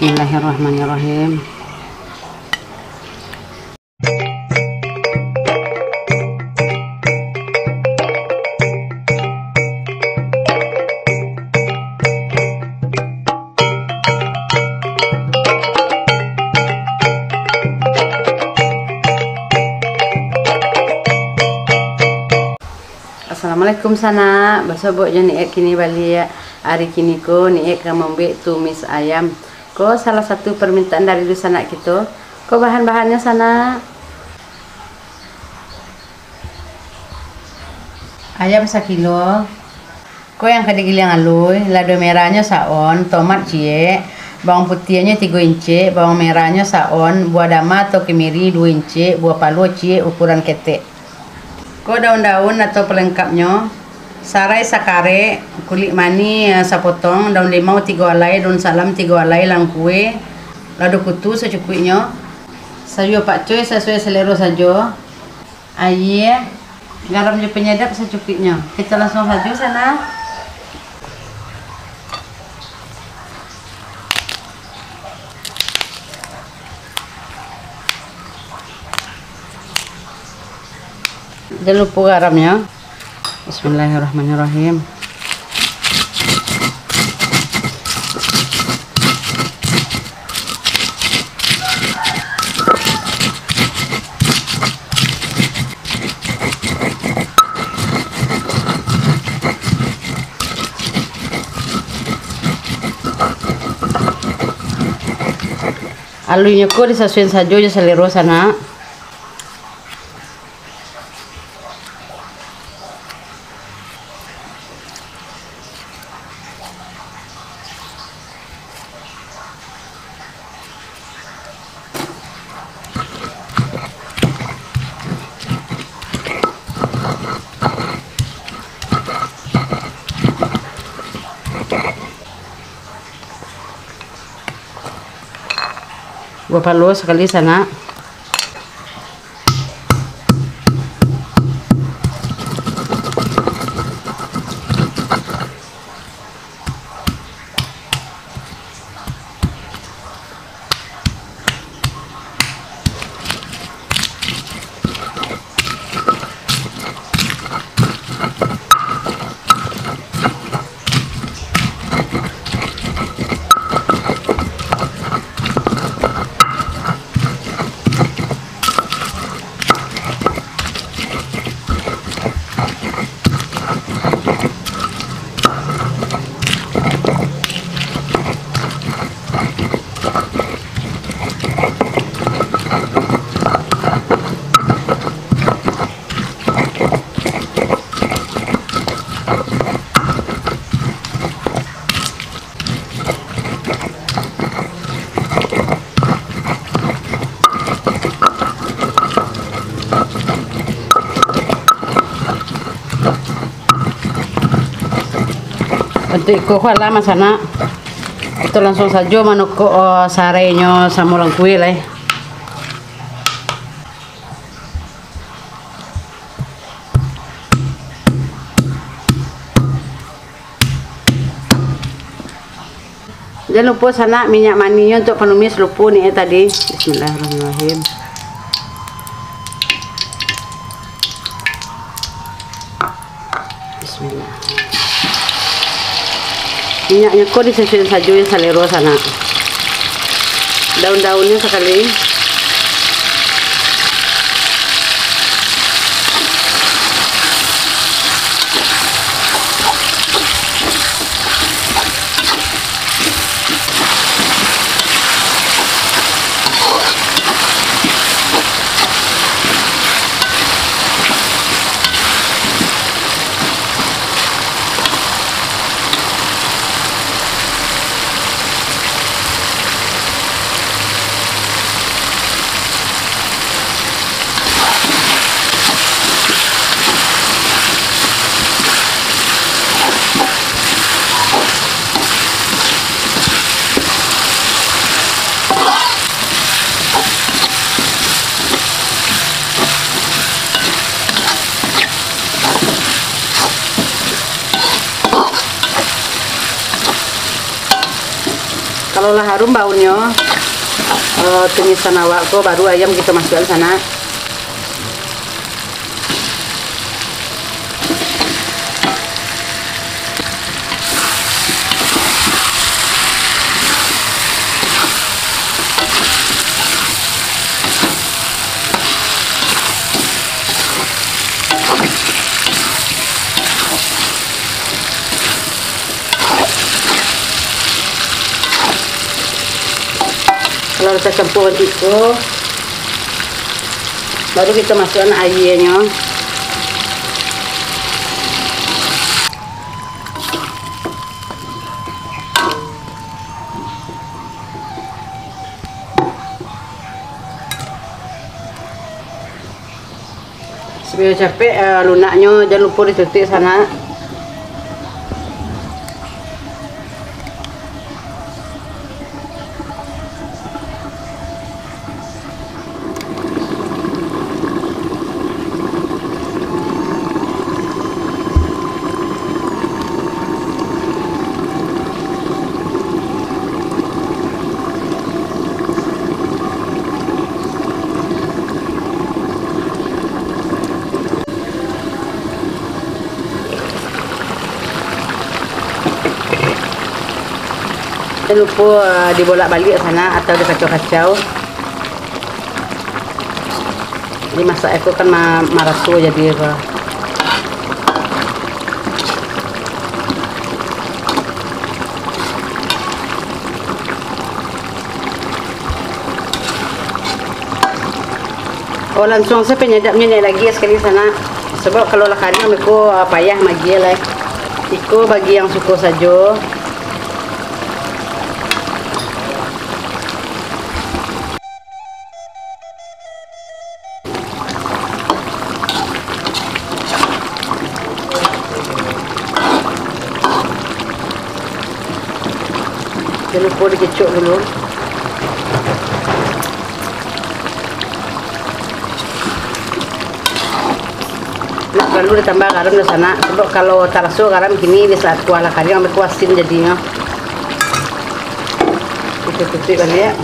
Bismillahirrahmanirrahim. Assalamualaikum sana, basobok je ni kini balik ya. Hari kini ko ni akan membuat tumis ayam. Ko salah satu permintaan dari sanak kita. Ko bahan-bahannya sana. Ayam 1 kilo. Ko yang kedigil yang alui, lado merahnya saon, tomat cie, bawang putihnya 3 inci, bawang merahnya saon, buah dama atau kemiri 2 inci, buah palu cie ukuran ketek. Ko daun-daun atau pelengkapnya, sarai sakare, kulit mani sapotong, daun limau 3 alai, daun salam 3 alai, langkue, lado kutu secukupnya, sayur pakcoy sesuai selera saja, air, garam je penyedap secukupnya. Kita langsung saja sana. Jangan lupa garamnya. Bismillahirrahmanirrahim. Alunya ko disasuin saja je selera sana. Buah palu sekali sana. Untuk ikut lama sana, itu langsung saja manuk sarainya sama langkui lah. Jangan lupa sana minyak maninya untuk penumis lupa nih tadi. Bismillahirrahmanirrahim. Bismillah. Minyaknya kok disesuaikan saja yang selera sana. Daun-daunnya sekali. harum baunya, tumisan awak ko, baru ayam kita masukkan sana. Kalau kita campur itu, baru kita masukkan airnya. Sebelum capek lunaknya, jangan lupa ditutup sana. Jangan lupa dibolak-balik sana atau dikacau-kacau. Dimasak itu kan marasu jadi apa. Oh langsung saya penyedapnya lagi sekali sana. Sebab kalau lah kari aku payah magi lah. Iko bagi yang suka saja. Jangan lupa dikecuk dulu. Nak perlu ditambah garam di sana. Sebab kalau tarasu garam gini di saat kuah kari ambil kuah asin jadinya. Kita tutup kali ya.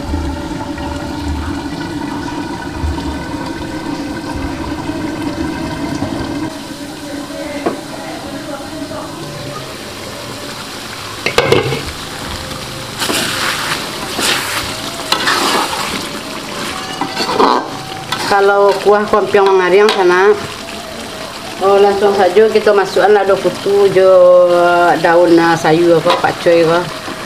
Kalau kuah kompiong mangariang sana, langsung saja kita masukkan lado putu jo daun sayur apa pakcoy apa.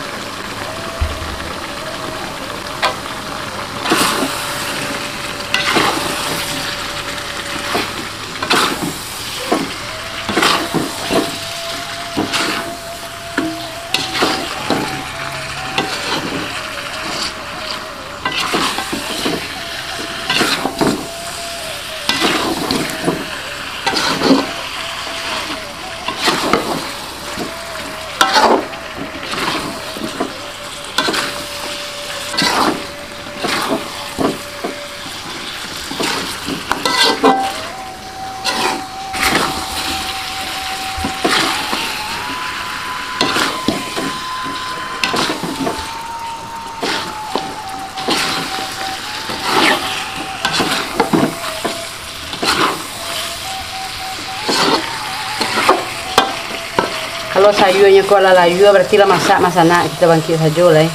Kalau sayurnya kok layu berarti lah masak masana kita bangkit saja lah.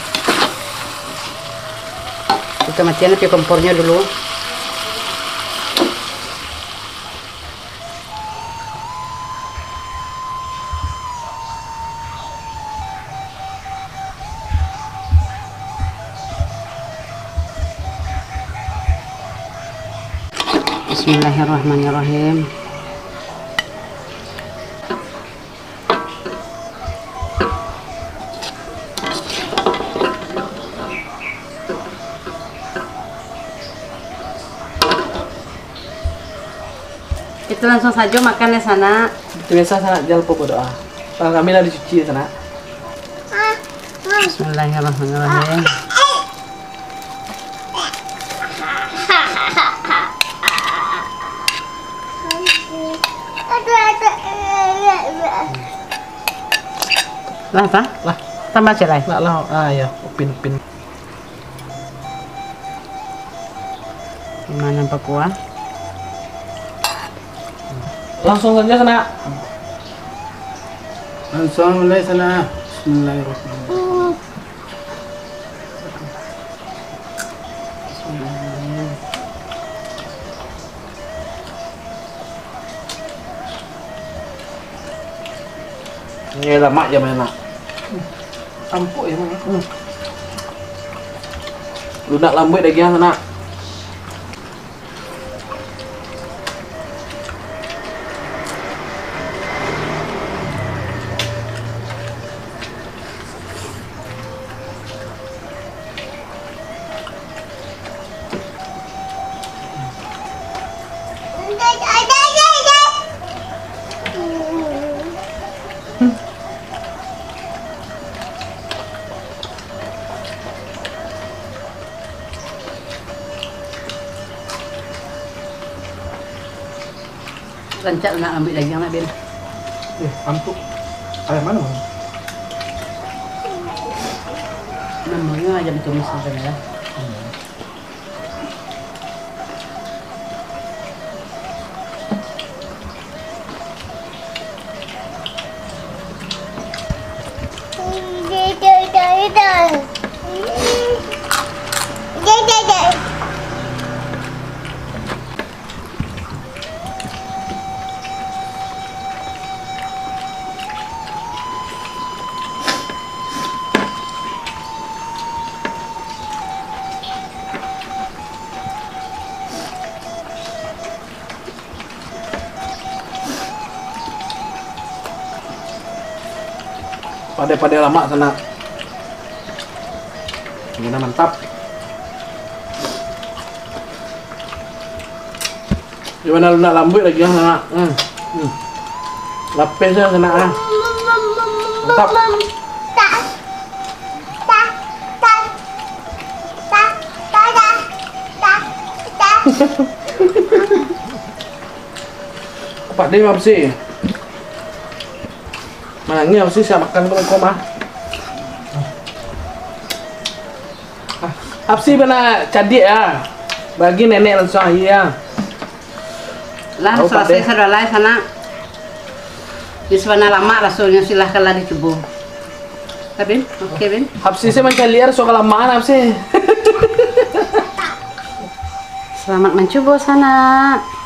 Kita matikan api kompornya dulu. Bismillahirrahmanirrahim. Itu langsung saja makan di sana. Biasa sana jangan lupa berdoa. Kalau kami lagi dicuci di sana. Bismillahirrahmanirrahim. Lah apa? Lah, tambah cerai. Nak lah. Ya, upin. Gimana Pak Kuah? Langsung saja sana. Langsung mulai sana. Bismillahirrahmanirrahim. Ini lemak ya mana? Empuk ya Bang. Lunak lambut dagingnya sana. Rancak nak ambil daging nak Ben. Empuk. Ayam mana Bang? Namanya aja ditumis saja ya. Pada lemak sana. Gimana mantap. Gimana lunak lambut lagi yang sana. Lapis ya sana. Mantap. Pak dia apa sih? Manangnya apa sih saya makan koma. Apa sih benar cadik ya? Bagi nenek langsung ya. Lah selesai sudah lah sana. Di sana lama rasulnya silahkanlah dicoba. Tapi, oke Ben. Apa sih saya mencari liar soal lamaan apa sih? Selamat mencoba sana.